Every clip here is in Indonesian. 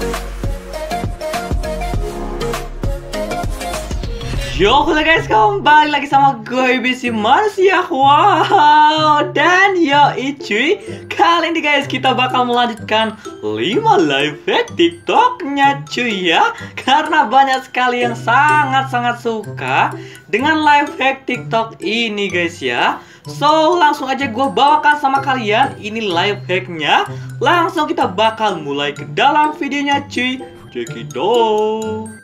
Yo, halo guys, kembali lagi sama gue BC Manusia. Wow, dan yo cuy, kali ini guys kita bakal melanjutkan 5 live hack TikToknya cuy ya. Karena banyak sekali yang sangat-sangat suka dengan live hack TikTok ini guys ya. So, langsung aja gue bawakan sama kalian ini live hacknya. Langsung kita bakal mulai ke dalam videonya cuy. Check it out.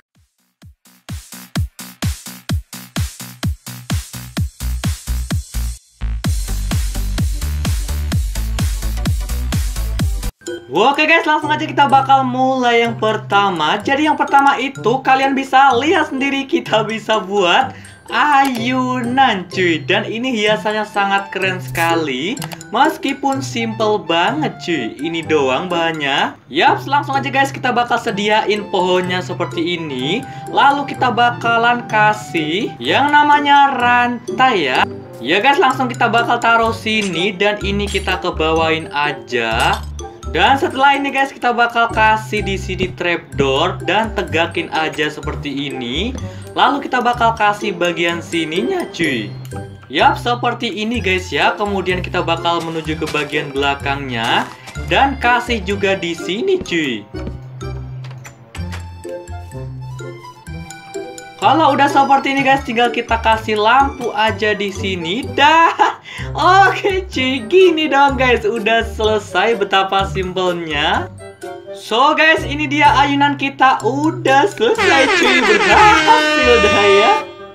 Oke guys, langsung aja kita bakal mulai yang pertama. Jadi yang pertama itu kalian bisa lihat sendiri, kita bisa buat ayunan cuy. Dan ini hiasannya sangat keren sekali, meskipun simple banget cuy. Ini doang bahannya. Yaps, langsung aja guys kita bakal sediain pohonnya seperti ini. Lalu kita bakalan kasih yang namanya rantai ya. Ya guys, langsung kita bakal taruh sini. Dan ini kita kebawain aja. Dan setelah ini guys kita bakal kasih di sini trapdoor dan tegakin aja seperti ini. Lalu kita bakal kasih bagian sininya cuy. Yap, seperti ini guys ya. Kemudian kita bakal menuju ke bagian belakangnya dan kasih juga di sini cuy. Kalau udah seperti ini guys, tinggal kita kasih lampu aja di sini. Dah. Oke cuy, gini dong guys, udah selesai. Betapa simpelnya. So guys, ini dia ayunan kita udah selesai cuy, berhasil dah ya.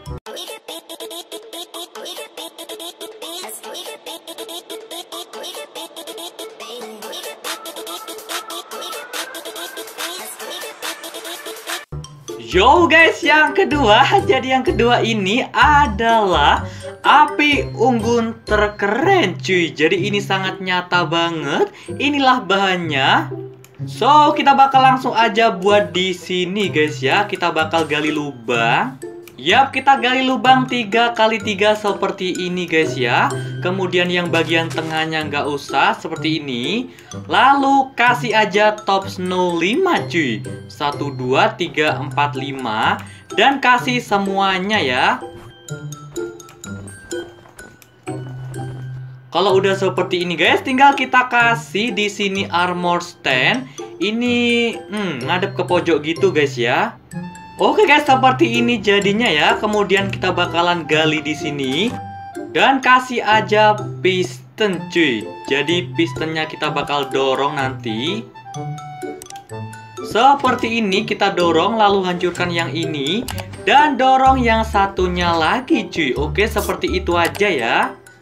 Yo guys, yang kedua. Jadi yang kedua ini adalah api unggun terkeren cuy. Jadi ini sangat nyata banget. Inilah bahannya. So, kita bakal langsung aja buat di sini guys ya. Kita bakal gali lubang. Yap, kita gali lubang 3x3 seperti ini guys ya. Kemudian yang bagian tengahnya nggak usah, seperti ini. Lalu kasih aja top snow 5 cuy. 1, 2, 3, 4, 5. Dan kasih semuanya ya. Kalau udah seperti ini guys, tinggal kita kasih di sini armor stand. Ini ngadep ke pojok gitu guys ya. Oke guys, seperti ini jadinya ya. Kemudian kita bakalan gali di sini dan kasih aja piston cuy. Jadi pistonnya kita bakal dorong nanti. Seperti ini kita dorong, lalu hancurkan yang ini dan dorong yang satunya lagi cuy. Oke, seperti itu aja ya.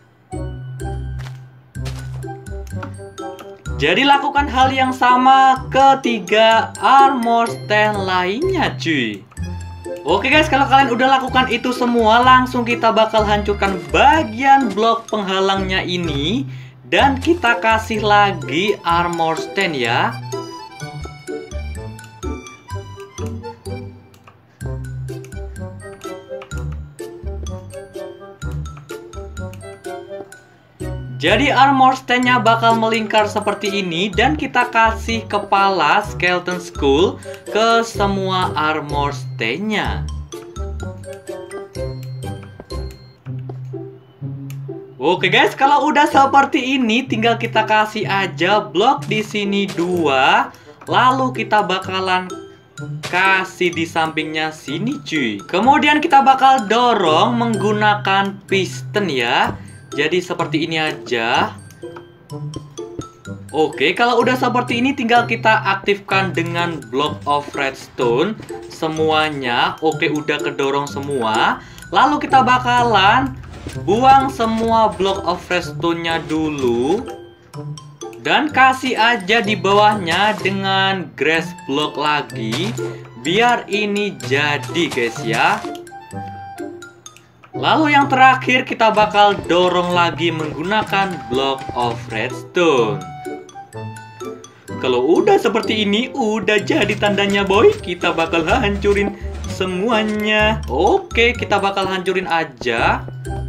Jadi lakukan hal yang sama ketiga armor stand lainnya cuy. Oke guys, kalau kalian udah lakukan itu semua, langsung kita bakal hancurkan bagian blok penghalangnya ini. Dan kita kasih lagi armor stand ya. Jadi armor stand-nya bakal melingkar seperti ini. Dan kita kasih kepala skeleton skull ke semua armor stand-nya. Oke guys, kalau udah seperti ini, tinggal kita kasih aja blok di sini 2. Lalu kita bakalan kasih di sampingnya sini cuy. Kemudian kita bakal dorong menggunakan piston ya. Jadi seperti ini aja. Oke, kalau udah seperti ini tinggal kita aktifkan dengan block of redstone semuanya. Oke, udah kedorong semua. Lalu kita bakalan buang semua block of redstone-nya dulu. Dan kasih aja di bawahnya dengan grass block lagi. Biar ini jadi guys ya. Lalu yang terakhir kita bakal dorong lagi menggunakan block of redstone. Kalau udah seperti ini, udah jadi tandanya boy. Kita bakal hancurin semuanya. Oke, kita bakal hancurin aja.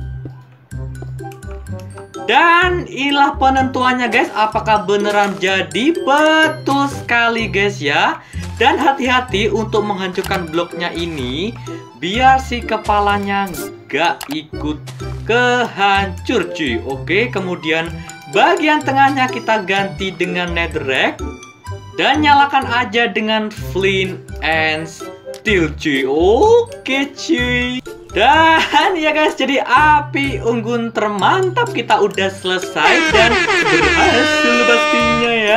Dan inilah penentuannya guys, apakah beneran jadi? Betul sekali guys ya. Dan hati-hati untuk menghancurkan bloknya ini, biar si kepalanya nggak ikut kehancur cuy. Oke, kemudian bagian tengahnya kita ganti dengan netherrack. Dan nyalakan aja dengan flint and steel cuy. Oke cuy. Dan ya guys, jadi api unggun termantap kita udah selesai dan berhasil pastinya ya.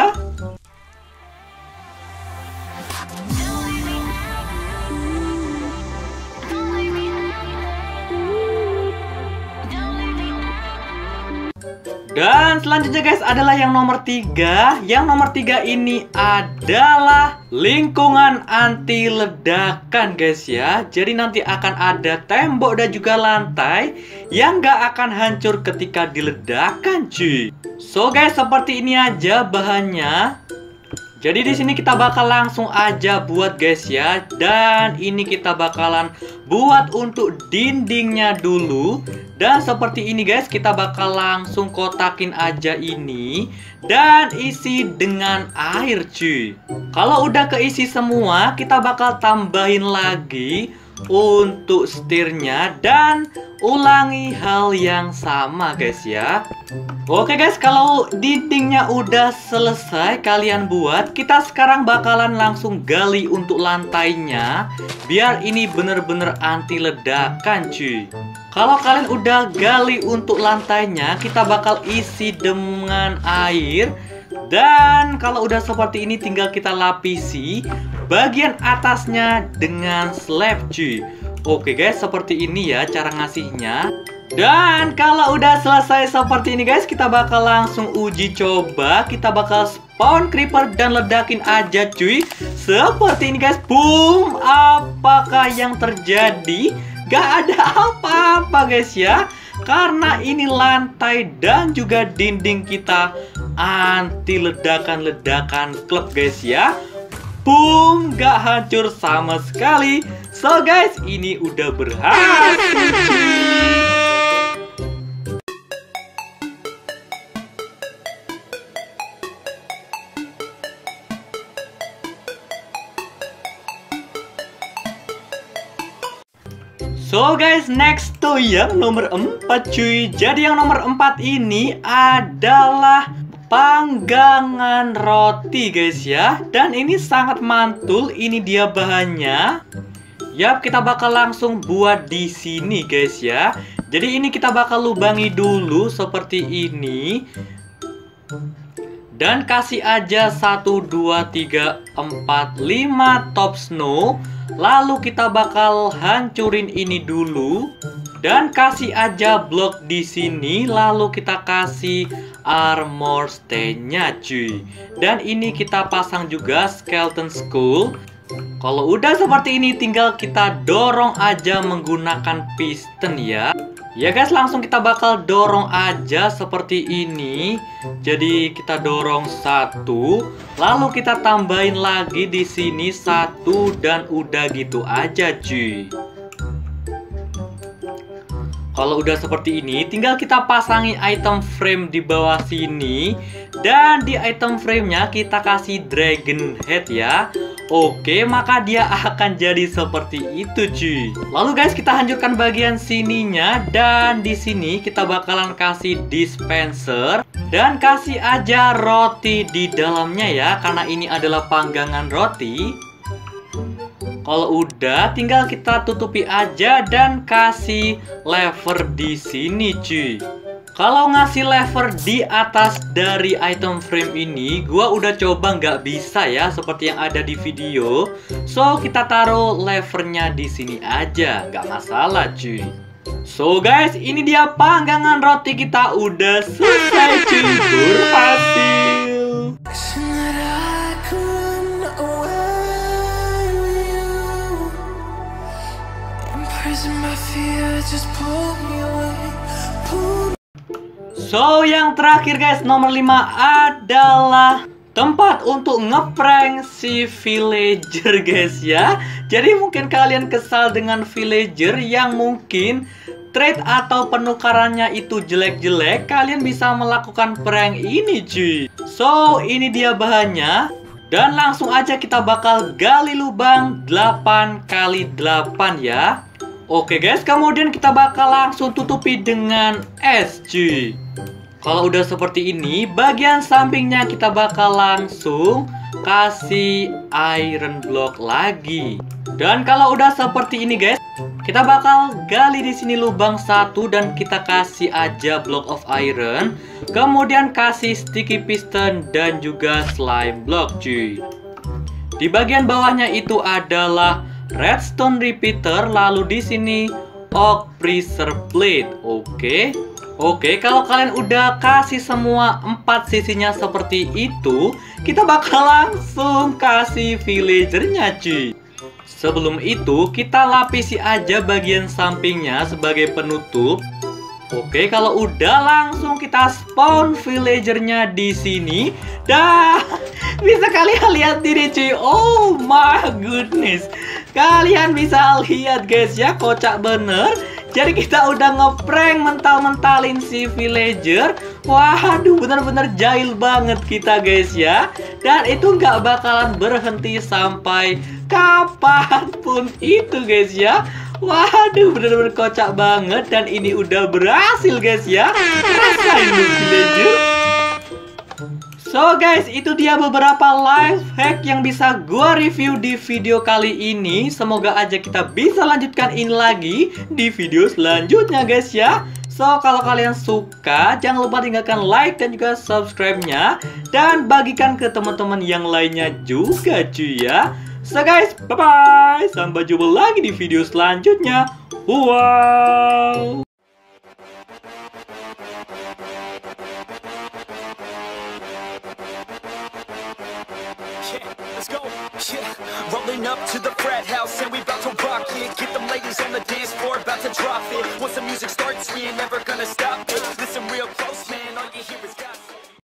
Dan selanjutnya guys adalah yang nomor 3. Yang nomor 3 ini adalah lingkungan anti ledakan guys ya. Jadi nanti akan ada tembok dan juga lantai yang gak akan hancur ketika diledakkan cuy. So guys, seperti ini aja bahannya. Jadi di sini kita bakal langsung aja buat guys ya. Dan ini kita bakalan buat untuk dindingnya dulu. Dan seperti ini guys, kita bakal langsung kotakin aja ini dan isi dengan air cuy. Kalau udah keisi semua, kita bakal tambahin lagi untuk setirnya dan ulangi hal yang sama guys ya. Oke guys, kalau dindingnya udah selesai kalian buat, kita sekarang bakalan langsung gali untuk lantainya biar ini bener-bener anti ledakan cuy. Kalau kalian udah gali untuk lantainya, kita bakal isi dengan air. Dan kalau udah seperti ini tinggal kita lapisi bagian atasnya dengan slab cuy. Oke guys, seperti ini ya cara ngasihnya. Dan kalau udah selesai seperti ini guys, kita bakal langsung uji coba. Kita bakal spawn creeper dan ledakin aja cuy. Seperti ini guys, boom. Apakah yang terjadi? Gak ada apa-apa guys ya. Karena ini lantai dan juga dinding kita anti ledakan-ledakan klub guys ya. Boom, gak hancur sama sekali. So guys, ini udah berhasil cuy. So guys, next tuh yang nomor 4 cuy. Jadi yang nomor 4 ini adalah panggangan roti guys ya. Dan ini sangat mantul, ini dia bahannya. Yap, kita bakal langsung buat di sini guys ya. Jadi ini kita bakal lubangi dulu seperti ini. Dan kasih aja 1, 2, 3, 4, 5 top snow. Lalu kita bakal hancurin ini dulu. Dan kasih aja blok di sini. Lalu kita kasih armor stand-nya cuy. Dan ini kita pasang juga skeleton skull. Kalau udah seperti ini tinggal kita dorong aja menggunakan piston ya. Ya guys, langsung kita bakal dorong aja seperti ini. Jadi kita dorong 1, lalu kita tambahin lagi di sini 1 dan udah gitu aja cuy. Kalau udah seperti ini, tinggal kita pasangi item frame di bawah sini. Dan di item frame-nya kita kasih dragon head ya. Oke, maka dia akan jadi seperti itu cuy. Lalu guys, kita hancurkan bagian sininya. Dan di sini kita bakalan kasih dispenser. Dan kasih aja roti di dalamnya ya, karena ini adalah panggangan roti. Kalau udah, tinggal kita tutupi aja dan kasih lever di sini cuy. Kalau ngasih lever di atas dari item frame ini, gua udah coba nggak bisa ya, seperti yang ada di video. So, kita taruh levernya di sini aja, nggak masalah cuy. So guys, ini dia panggangan roti kita udah selesai cuy, berhasil. So, yang terakhir guys, nomor 5 adalah tempat untuk ngeprank si villager guys ya. Jadi mungkin kalian kesal dengan villager yang mungkin trade atau penukarannya itu jelek-jelek. Kalian bisa melakukan prank ini cuy. So, ini dia bahannya. Dan langsung aja kita bakal gali lubang 8 kali 8 ya. Oke guys, kemudian kita bakal langsung tutupi dengan es cuy. Kalau udah seperti ini, bagian sampingnya kita bakal langsung kasih iron block lagi. Dan kalau udah seperti ini guys, kita bakal gali di sini lubang 1 dan kita kasih aja block of iron. Kemudian kasih sticky piston dan juga slime block cuy. Di bagian bawahnya itu adalah redstone repeater, lalu di sini oak pressure plate. Oke, kalau kalian udah kasih semua 4 sisinya seperti itu, kita bakal langsung kasih villagernya cuy. Sebelum itu, kita lapisi aja bagian sampingnya sebagai penutup. Oke, kalau udah langsung kita spawn villagernya di sini. Dah, bisa kalian lihat ini cuy. Oh my goodness. Kalian bisa lihat guys ya, kocak bener. Jadi kita udah ngeprank mental-mentalin si villager. Waduh, bener-bener jahil banget kita guys ya. Dan itu nggak bakalan berhenti sampai kapanpun itu guys ya. Waduh, bener-bener kocak banget. Dan ini udah berhasil guys ya. Rasain lu villager. So guys, itu dia beberapa life hack yang bisa gua review di video kali ini. Semoga aja kita bisa lanjutkan ini lagi di video selanjutnya guys ya. So, kalau kalian suka, jangan lupa tinggalkan like dan juga subscribe-nya. Dan bagikan ke teman-teman yang lainnya juga cuy ya. So guys, bye-bye. Sampai jumpa lagi di video selanjutnya. Wow. Rolling up to the frat house and we about to rock it. Get them ladies on the dance floor, about to drop it. Once the music starts, we ain't never gonna stop it. Listen real close, man.